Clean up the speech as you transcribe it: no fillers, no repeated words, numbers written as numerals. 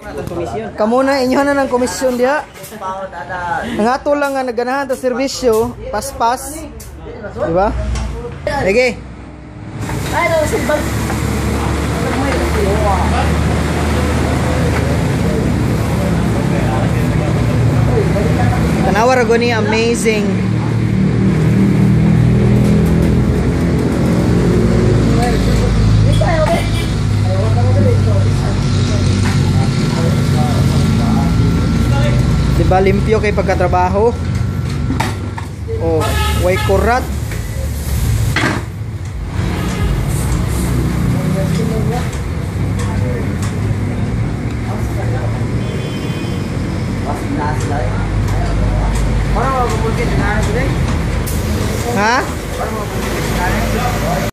Kamo na inyo na ng komisyon diha. Ang ato lang nga naganahan ta serbisyo, paspas. Di ba? Sige. Tanawa ra gani amazing. Diba limpyo kay pagkatrabaho? Oh, way kurat.